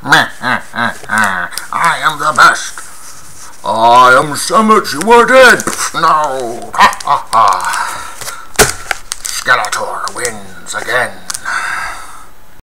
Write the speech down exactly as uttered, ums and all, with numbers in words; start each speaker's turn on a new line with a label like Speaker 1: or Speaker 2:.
Speaker 1: I am the best. I am Summit, you are dead. No. Ha ha ha. Skeletor wins again.